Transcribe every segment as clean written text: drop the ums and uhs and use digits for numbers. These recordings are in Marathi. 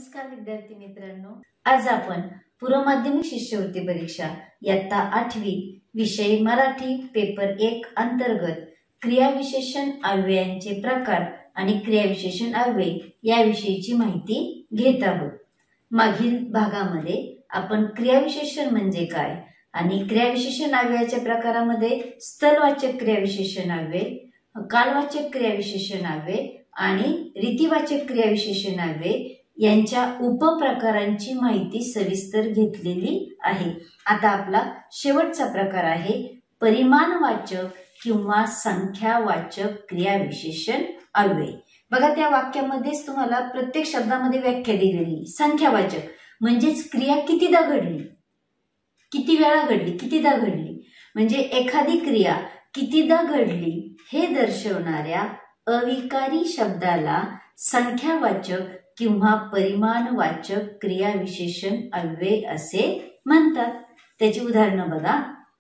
नमस्कार विद्यार्थी मित्रांनो, आज आपण पूर्व माध्यमिक शिष्यवृत्ती परीक्षा इयत्ता 8वी विषय मराठी पेपर 1 अंतर्गत क्रियाविशेषण अव्ययांचे प्रकार आणि क्रियाविशेषण अव्यय याविषयीची माहिती घेत आहोत। मागील भागामध्ये आपण क्रियाविशेषण म्हणजे काय आणि क्रियाविशेषण अव्ययाच्या प्रकारामध्ये स्थलवाचक क्रियाविशेषण अव्यय, कालवाचक क्रियाविशेषण अव्यय आणि रीतिवाचक क्रियाविशेषण अव्यय यांच्या उपप्रकारांची माहिती सविस्तर घेतलेली आहे। आता आपला शेवटचा प्रकार आहे परिमाणवाचक किंवा संख्यावाचक क्रियाविशेषण अव्यय। बघा, त्या वाक्यामध्येच तुम्हाला प्रत्येक शब्दामध्ये व्याख्या दिलेली। संख्यावाचक म्हणजेच क्रिया कितीदा घडली, किती वेळा घडली, कितीदा घडली, म्हणजे एखादी क्रिया कितीदा घडली हे दर्शवणाऱ्या अविकारी शब्दाला संख्यावाचक किंवा परिमाणवाचक क्रियाविशेषण अव्यय असे म्हणतात। त्याची उदाहरणं बघा,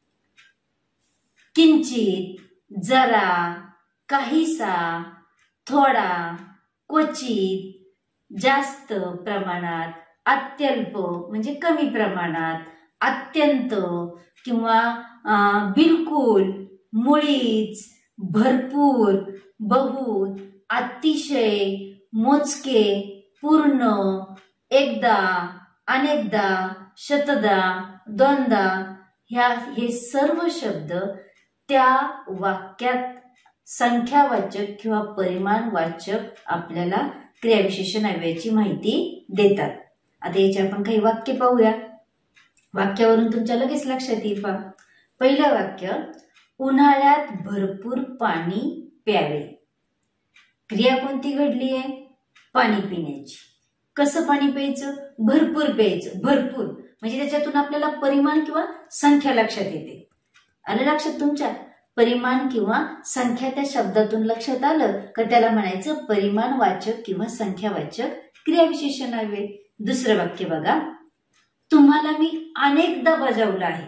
किंचित, जरा, काहीसा, थोडा, क्वचित, जास्त प्रमाणात, अत्यल्प म्हणजे कमी प्रमाणात, अत्यंत किंवा बिलकुल, मुळीच, भरपूर, बहुत, अतिशय, मोजके, पूर्ण, एकदा, अनेकदा, शतदा, दोनदा हे सर्व शब्द त्या वाक्यात संख्यावाचक किंवा परिमाणवाचक आपल्याला क्रियाविशेषण अव्ययाची माहिती देतात। आता याचे आपण काही वाक्य पाहूया। वाक्यावरून तुमच्या लगेच लक्षात येईल। पहा, पहिलं वाक्य, उन्हाळ्यात भरपूर पाणी प्यावे। क्रिया कोणती घडली आहे? पाणी पिण्याची। कसं पाणी प्यायचं? भरपूर प्यायचं। भरपूर म्हणजे त्याच्यातून आपल्याला परिमाण किंवा संख्या लक्षात येते। आलं लक्षात तुमच्या? परिमाण किंवा संख्या त्या शब्दातून लक्षात आलं का त्याला म्हणायचं परिमाणवाचक किंवा संख्यावाचक क्रियाविशेषण अव्यय। दुसरं वाक्य बघा, तुम्हाला मी अनेकदा बजावलं आहे।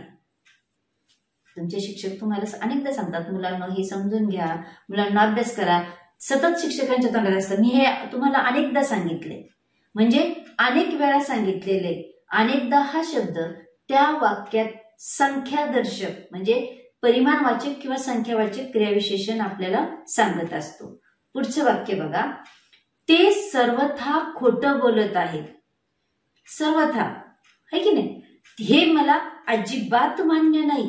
तुमचे शिक्षक तुम्हाला अनेकदा सांगतात, मुलांना हे समजून घ्या, मुलांना अभ्यास करा। सतत शिक्षकांच्या तोंडात असतं, मी हे तुम्हाला अनेकदा सांगितले, म्हणजे अनेक वेळा सांगितलेले। अनेकदा हा शब्द त्या वाक्यात संख्यादर्शक म्हणजे परिमाणवाचक किंवा संख्यावाचक क्रियाविशेषण आपल्याला सांगत असतो। पुढचं वाक्य बघा, ते सर्वथा खोटं बोलत आहेत। सर्वथा है की नाही? हे मला अजिबात मान्य नाही।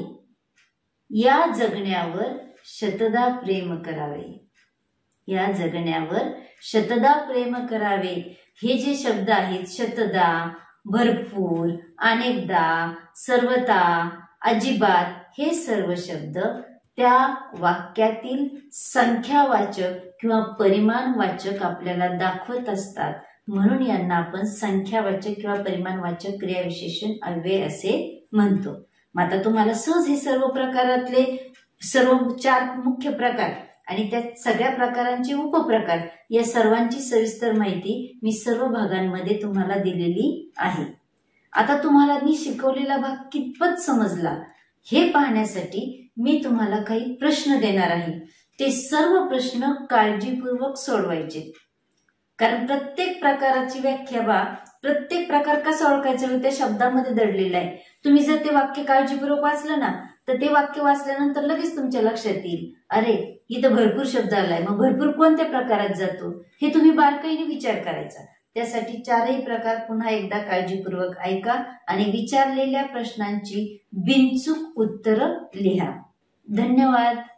या जगण्यावर शतदा प्रेम करावे। या जगण्यावर शतदा प्रेम करावे हे जे शब्द आहेत, शतदा, भरपूर, अनेकदा, सर्वथा, अजिबात, हे सर्व शब्द त्या वाक्यातील संख्यावाचक किंवा परिमाणवाचक आपल्याला दाखवत असतात। म्हणून यांना आपण संख्यावाचक किंवा परिमाणवाचक क्रियाविशेषण अव्यय असे म्हणतो। मग आता तुम्हाला सहज हे सर्व प्रकारातले सर्व 4 मुख्य प्रकार आणि त्या सगळ्या प्रकारांचे उपप्रकार या सर्वांची सविस्तर माहिती मी सर्व भागांमध्ये तुम्हाला दिलेली आहे। आता तुम्हाला मी शिकवलेला भाग कितपत समजला हे पाहण्यासाठी मी तुम्हाला काही प्रश्न देणार आहे। ते सर्व प्रश्न काळजीपूर्वक सोडवायचे, कारण प्रत्येक प्रकाराची व्याख्या प्रत्येक प्रकार कसा ओळखायचा त्या शब्दामध्ये दडलेला आहे। तुम्ही जर ते वाक्य काळजीपूर्वक वाचलं ना तर ते वाक्य वाचल्यानंतर लगेच तुमच्या लक्षात येईल, अरे इथं भरपूर शब्द आलाय, मग भरपूर कोणत्या प्रकारात जातो हे तुम्ही बारकाईने विचार करायचा। त्यासाठी 4ही प्रकार पुन्हा एकदा काळजीपूर्वक ऐका आणि विचारलेल्या प्रश्नांची बिनचूक उत्तरं लिहा। धन्यवाद।